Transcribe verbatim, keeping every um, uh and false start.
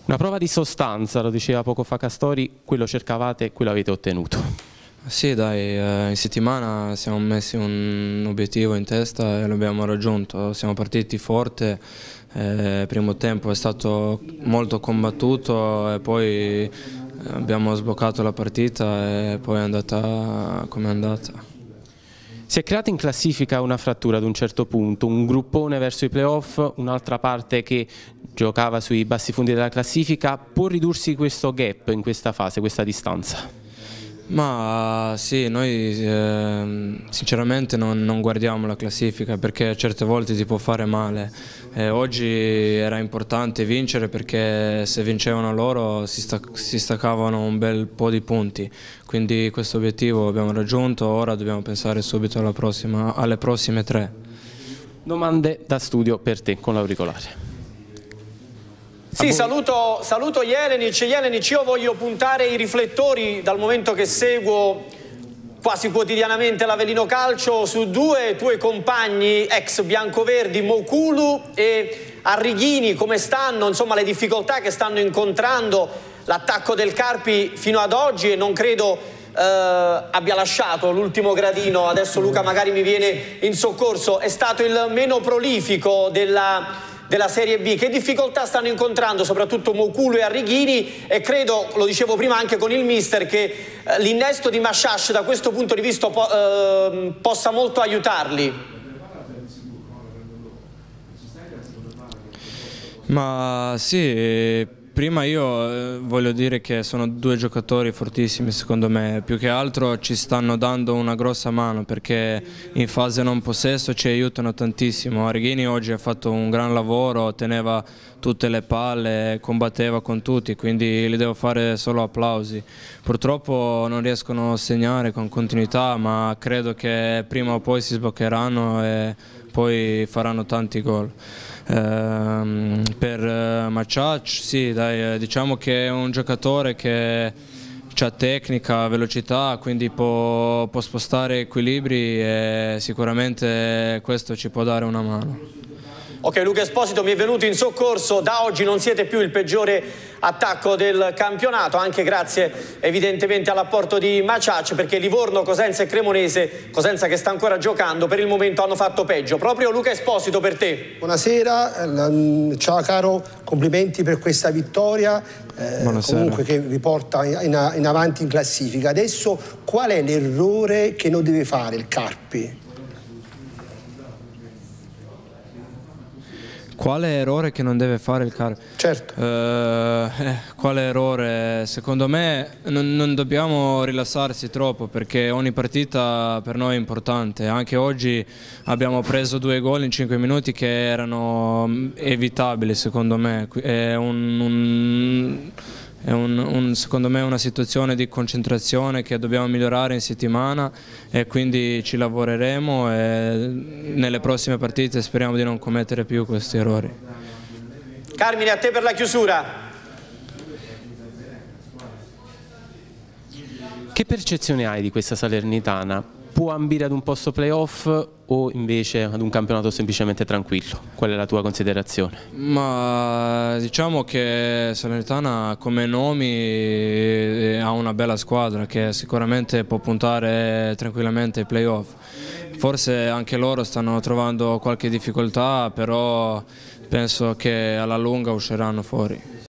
Una prova di sostanza, lo diceva poco fa Castori, quello cercavate e quello avete ottenuto. Sì dai, eh, in settimana siamo messi un obiettivo in testa e l'abbiamo raggiunto, siamo partiti forte, eh, il primo tempo è stato molto combattuto e poi abbiamo sbloccato la partita e poi è andata come è andata. Si è creata in classifica una frattura ad un certo punto, un gruppone verso i playoff, un'altra parte che giocava sui bassi fondi della classifica. Può ridursi questo gap in questa fase, questa distanza? Ma sì, noi eh, sinceramente non, non guardiamo la classifica perché certe volte ti può fare male. Eh, oggi era importante vincere perché se vincevano loro si, stac si staccavano un bel po' di punti, quindi questo obiettivo l'abbiamo raggiunto, ora dobbiamo pensare subito alla prossima, alle prossime tre. Domande da studio per te con l'auricolare. Sì, saluto, saluto Jelenic. Jelenic, io voglio puntare i riflettori, dal momento che seguo quasi quotidianamente l'Avellino Calcio, su due tuoi compagni ex biancoverdi, Moukulu e Arrighini. Come stanno? Insomma, le difficoltà che stanno incontrando l'attacco del Carpi fino ad oggi, e non credo eh, abbia lasciato l'ultimo gradino. Adesso Luca magari mi viene in soccorso. È stato il meno prolifico della... della Serie B. Che difficoltà stanno incontrando soprattutto Moukulu e Arrighini, e credo, lo dicevo prima anche con il mister, che eh, l'innesto di Masciash da questo punto di vista po eh, possa molto aiutarli. Ma sì, prima io voglio dire che sono due giocatori fortissimi secondo me, più che altro ci stanno dando una grossa mano perché in fase non possesso ci aiutano tantissimo. Arrighini oggi ha fatto un gran lavoro, teneva tutte le palle, combatteva con tutti, quindi gli devo fare solo applausi. Purtroppo non riescono a segnare con continuità, ma credo che prima o poi si sbloccheranno e poi faranno tanti gol. Uh, per uh, Masciash, sì, dai, diciamo che è un giocatore che ha tecnica, velocità, quindi può, può spostare equilibri e sicuramente questo ci può dare una mano. Ok, Luca Esposito mi è venuto in soccorso. Da oggi non siete più il peggiore attacco del campionato, anche grazie evidentemente all'apporto di Masciash, perché Livorno, Cosenza e Cremonese, Cosenza che sta ancora giocando, per il momento hanno fatto peggio. Proprio Luca Esposito per te. Buonasera, ciao caro, complimenti per questa vittoria, eh, comunque che vi porta in, in avanti in classifica. Adesso qual è l'errore che non deve fare il Carpi? Quale errore che non deve fare il Carpi? Certo. Uh, eh, quale errore? Secondo me non, non dobbiamo rilassarsi troppo perché ogni partita per noi è importante. Anche oggi abbiamo preso due gol in cinque minuti che erano evitabili secondo me. È un, un, è un, un, secondo me una situazione di concentrazione che dobbiamo migliorare in settimana e quindi ci lavoreremo e nelle prossime partite speriamo di non commettere più questi errori. Carmine, a te per la chiusura. Che percezione hai di questa Salernitana? Può ambire ad un posto playoff o invece ad un campionato semplicemente tranquillo? Qual è la tua considerazione? Ma diciamo che Salernitana come nomi ha una bella squadra che sicuramente può puntare tranquillamente ai playoff. Forse anche loro stanno trovando qualche difficoltà, però penso che alla lunga usciranno fuori.